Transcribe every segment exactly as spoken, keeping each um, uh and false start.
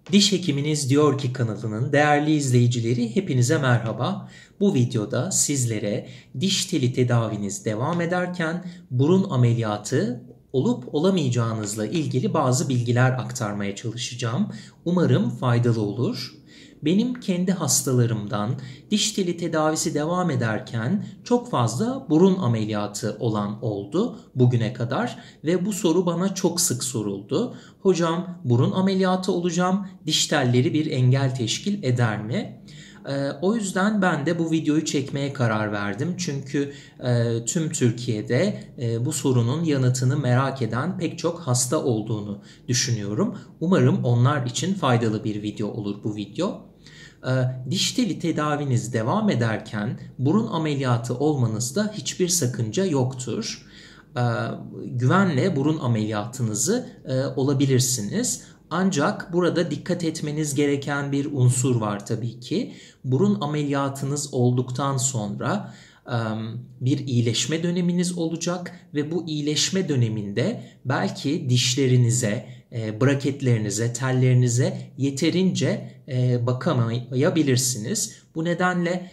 Diş Hekiminiz Diyor Ki kanalının değerli izleyicileri hepinize merhaba. Bu videoda sizlere diş teli tedaviniz devam ederken burun ameliyatı olup olamayacağınızla ilgili bazı bilgiler aktarmaya çalışacağım. Umarım faydalı olur. Benim kendi hastalarımdan diş teli tedavisi devam ederken çok fazla burun ameliyatı olan oldu bugüne kadar ve bu soru bana çok sık soruldu. Hocam, burun ameliyatı olacağım, diş telleri bir engel teşkil eder mi? Ee, o yüzden ben de bu videoyu çekmeye karar verdim. Çünkü e, tüm Türkiye'de e, bu sorunun yanıtını merak eden pek çok hasta olduğunu düşünüyorum. Umarım onlar için faydalı bir video olur bu video. E, diş teli tedaviniz devam ederken burun ameliyatı olmanızda hiçbir sakınca yoktur. E, güvenle burun ameliyatınızı e, olabilirsiniz. Ancak burada dikkat etmeniz gereken bir unsur var tabii ki. Burun ameliyatınız olduktan sonra bir iyileşme döneminiz olacak ve bu iyileşme döneminde belki dişlerinize, braketlerinize, tellerinize yeterince bakamayabilirsiniz. Bu nedenle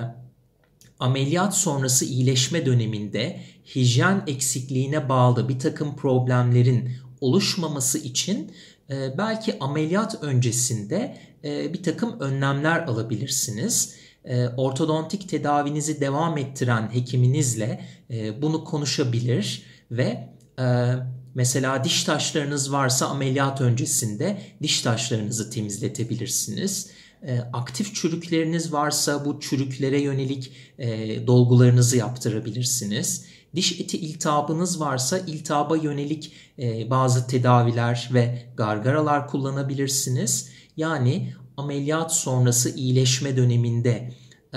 ameliyat sonrası iyileşme döneminde hijyen eksikliğine bağlı bir takım problemlerin oluşmaması için belki ameliyat öncesinde bir takım önlemler alabilirsiniz. Ortodontik tedavinizi devam ettiren hekiminizle bunu konuşabilir ve mesela diş taşlarınız varsa ameliyat öncesinde diş taşlarınızı temizletebilirsiniz. Aktif çürükleriniz varsa bu çürüklere yönelik dolgularınızı yaptırabilirsiniz. Diş eti iltihabınız varsa iltihaba yönelik bazı tedaviler ve gargaralar kullanabilirsiniz. Yani ameliyat sonrası iyileşme döneminde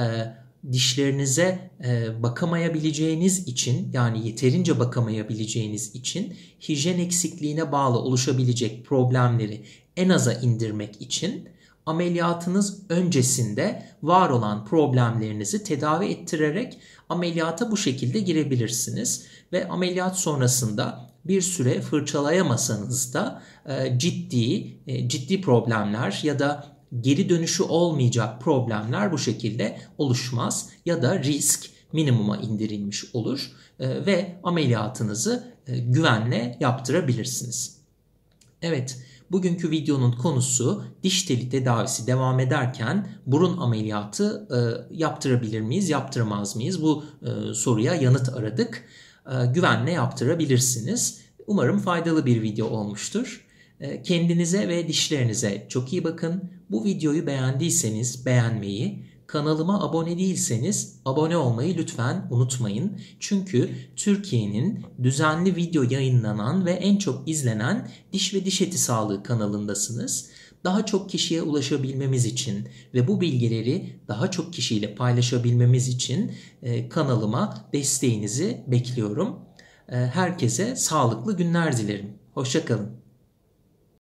dişlerinize bakamayabileceğiniz için, yani yeterince bakamayabileceğiniz için hijyen eksikliğine bağlı oluşabilecek problemleri en aza indirmek için ameliyatınız öncesinde var olan problemlerinizi tedavi ettirerek ameliyata bu şekilde girebilirsiniz. Ve ameliyat sonrasında bir süre fırçalayamasanız da ciddi ciddi problemler ya da geri dönüşü olmayacak problemler bu şekilde oluşmaz ya da risk minimuma indirilmiş olur ve ameliyatınızı güvenle yaptırabilirsiniz. Evet, bugünkü videonun konusu diş teli tedavisi devam ederken burun ameliyatı e, yaptırabilir miyiz, yaptıramaz mıyız? Bu e, soruya yanıt aradık. E, güvenle yaptırabilirsiniz. Umarım faydalı bir video olmuştur. E, kendinize ve dişlerinize çok iyi bakın. Bu videoyu beğendiyseniz beğenmeyi, kanalıma abone değilseniz abone olmayı lütfen unutmayın. Çünkü Türkiye'nin düzenli video yayınlanan ve en çok izlenen diş ve diş eti sağlığı kanalındasınız. Daha çok kişiye ulaşabilmemiz için ve bu bilgileri daha çok kişiyle paylaşabilmemiz için kanalıma desteğinizi bekliyorum. Herkese sağlıklı günler dilerim. Hoşça kalın.